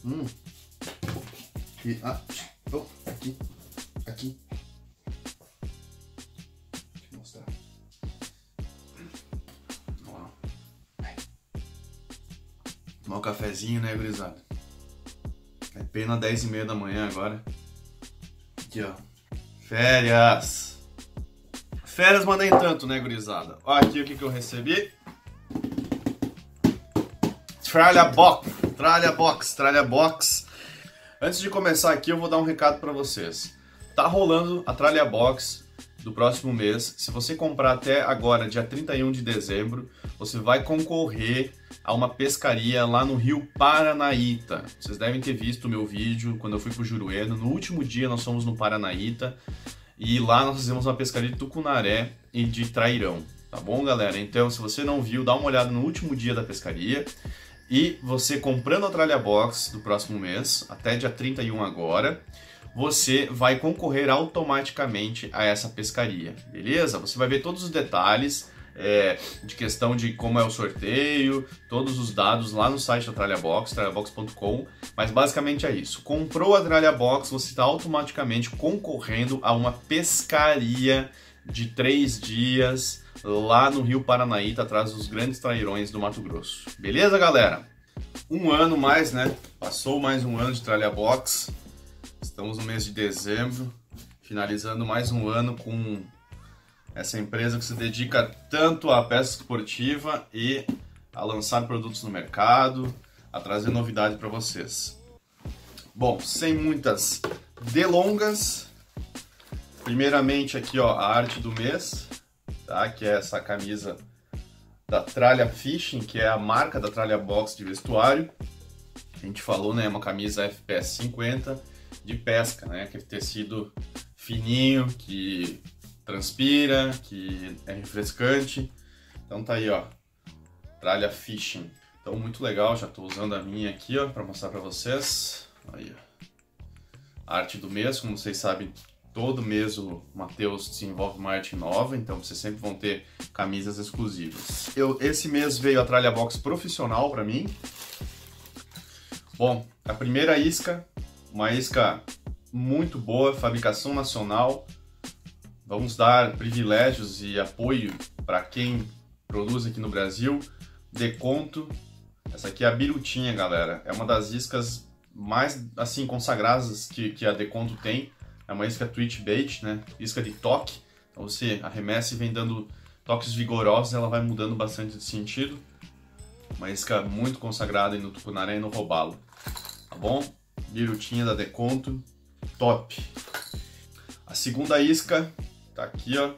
E, aqui. Aqui. Deixa eu mostrar. Ó. Tomar um cafezinho, né, gurizada? É pena 10h30 da manhã agora. Aqui, ó. Férias. Férias, mas nem tanto, né, gurizada? Ó, aqui o que eu recebi. Tralha Box. Antes de começar aqui, eu vou dar um recado para vocês. Tá rolando a Tralha Box do próximo mês. Se você comprar até agora, dia 31 de dezembro, você vai concorrer a uma pescaria lá no Rio Paranaíta. Vocês devem ter visto o meu vídeo quando eu fui pro Jurueno. No último dia nós fomos no Paranaíta e lá nós fizemos uma pescaria de tucunaré e de trairão. Tá bom, galera? Então, se você não viu, dá uma olhada no último dia da pescaria. E você comprando a Tralha Box do próximo mês, até dia 31 agora, você vai concorrer automaticamente a essa pescaria, beleza? Você vai ver todos os detalhes de questão de como é o sorteio, todos os dados lá no site da Tralha Box, tralhabox.com, mas basicamente é isso. Comprou a Tralha Box, você está automaticamente concorrendo a uma pescaria de 3 dias lá no Rio Paranaíta, atrás dos grandes trairões do Mato Grosso. Beleza, galera? Um ano mais, né? Passou mais um ano de Tralha Box. Estamos no mês de dezembro, finalizando mais um ano com essa empresa que se dedica tanto à pesca esportiva e a lançar produtos no mercado, a trazer novidade para vocês. Bom, sem muitas delongas, primeiramente aqui, ó, a arte do mês, tá? Que é essa camisa da Tralha Fishing, que é a marca da Tralha Box de vestuário. A gente falou, né, uma camisa FPS 50 de pesca, né, aquele tecido fininho que transpira, que é refrescante. Então tá aí, ó, Tralha Fishing. Então muito legal, já tô usando a minha aqui, ó, para mostrar para vocês. Aí, ó. A arte do mês, como vocês sabem, todo mês o Matheus desenvolve uma arte nova, então vocês sempre vão ter camisas exclusivas. Esse mês veio a Tralha Box profissional para mim. Bom, a primeira isca, uma isca muito boa, fabricação nacional. Vamos dar privilégios e apoio para quem produz aqui no Brasil. Desconto. Essa aqui é a Birutinha, galera. É uma das iscas mais assim consagradas que a Desconto tem. É uma isca twitch bait, né? Isca de toque. Então você arremessa e vem dando toques vigorosos, ela vai mudando bastante de sentido. Uma isca muito consagrada no tucunaré e no robalo. Tá bom? Birutinha da Desconto. Top! A segunda isca tá aqui, ó.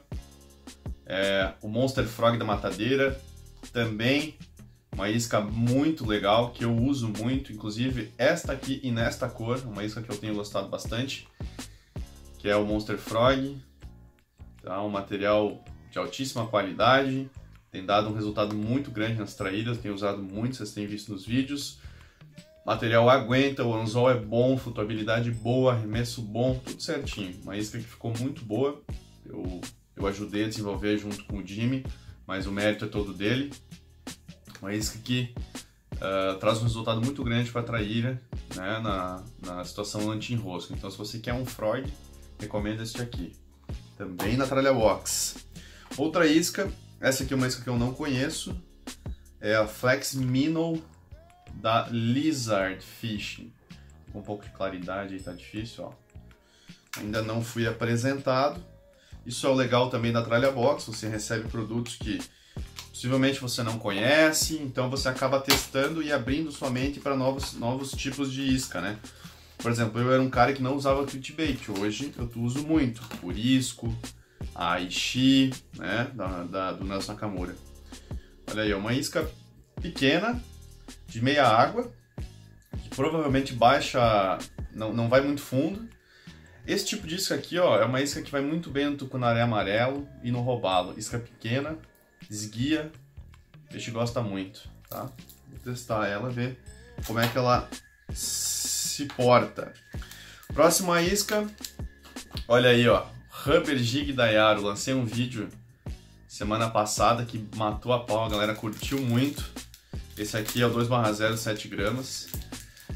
É o Monster Frog da Matadeira. Também uma isca muito legal, que eu uso muito. Inclusive esta aqui e nesta cor. Uma isca que eu tenho gostado bastante. Que é o Monster Frog, tá? Um material de altíssima qualidade, tem dado um resultado muito grande nas traídas, tenho usado muito, vocês têm visto nos vídeos. O material aguenta, o anzol é bom, flutuabilidade boa, arremesso bom, tudo certinho. Uma isca que ficou muito boa, eu ajudei a desenvolver junto com o Jimmy, mas o mérito é todo dele. Uma isca que traz um resultado muito grande para a traíra, né, na situação anti-enrosco. Então se você quer um frog, recomendo este aqui, também na Tralha Box. Outra isca, essa aqui é uma isca que eu não conheço, é a Flex Minnow da Lizard Fishing. Com um pouco de claridade aí, tá difícil, ó. Ainda não fui apresentado. Isso é o legal também da Tralha Box, você recebe produtos que possivelmente você não conhece, então você acaba testando e abrindo sua mente para novos tipos de isca, né? Por exemplo, eu era um cara que não usava clickbait, hoje eu uso muito o Risco, a Aishi, né, do Nelson Nakamura. Olha aí, é uma isca pequena, de meia água, que provavelmente baixa, não vai muito fundo. Esse tipo de isca aqui, ó, é uma isca que vai muito bem no tucunaré amarelo e no robalo. Isca pequena, esguia, o peixe gosta muito, tá? Vou testar ela, ver como é que ela se porta. Próxima isca, olha aí, ó, Rubber Jig da Yaro. Lancei um vídeo semana passada que matou a pau, a galera curtiu muito. Esse aqui é o 2/0, 7 gramas.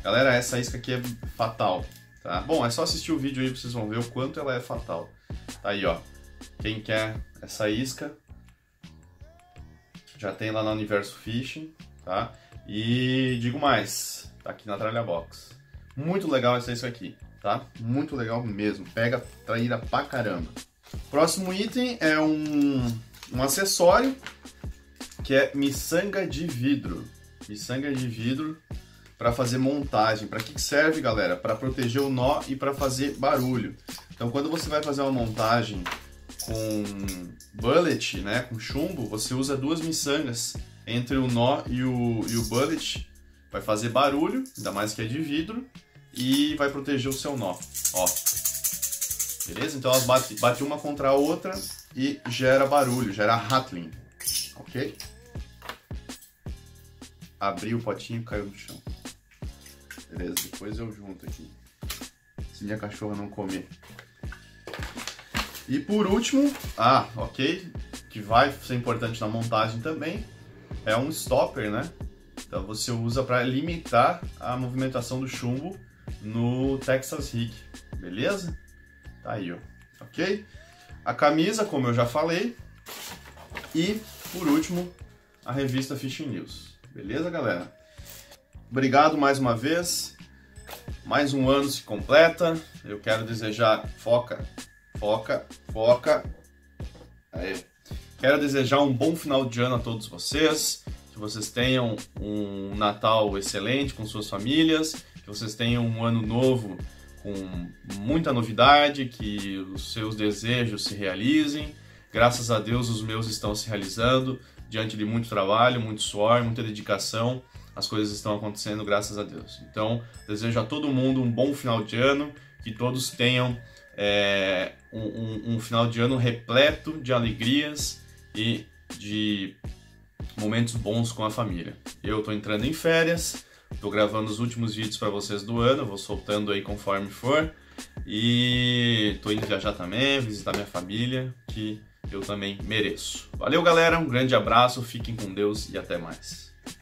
Galera, essa isca aqui é fatal, tá? Bom, é só assistir o vídeo aí que vocês vão ver o quanto ela é fatal. Tá aí, ó. Quem quer essa isca, já tem lá na Universo Fishing, tá? E digo mais, tá aqui na Tralha Box. Muito legal essa isca aqui, tá? Muito legal mesmo, pega traíra pra caramba. Próximo item é um acessório, que é miçanga de vidro. Miçanga de vidro para fazer montagem. Para que serve, galera? Para proteger o nó e para fazer barulho. Então, quando você vai fazer uma montagem com bullet, né, com chumbo, você usa duas miçangas entre o nó e o bullet. Vai fazer barulho, ainda mais que é de vidro, e vai proteger o seu nó. Ó. Beleza? Então elas batem uma contra a outra e gera barulho, gera rattling. Ok? Abri o potinho e caiu no chão. Beleza, depois eu junto aqui. Se minha cachorra não comer. E por último, ok, que vai ser importante na montagem também, é um stopper, né? Então você usa para limitar a movimentação do chumbo no Texas Rig, beleza? Tá aí, ó, ok? A camisa, como eu já falei, e por último, a revista Fishing News, beleza, galera? Obrigado mais uma vez, mais um ano se completa, eu quero desejar, foca, aí. Quero desejar um bom final de ano a todos vocês, que vocês tenham um Natal excelente com suas famílias, que vocês tenham um ano novo com muita novidade, que os seus desejos se realizem. Graças a Deus os meus estão se realizando, diante de muito trabalho, muito suor, muita dedicação, as coisas estão acontecendo graças a Deus. Então, desejo a todo mundo um bom final de ano, que todos tenham um final de ano repleto de alegrias e de momentos bons com a família. Eu tô entrando em férias, tô gravando os últimos vídeos para vocês do ano, vou soltando aí conforme for, e tô indo viajar também, visitar minha família, que eu também mereço. Valeu, galera, um grande abraço, fiquem com Deus e até mais.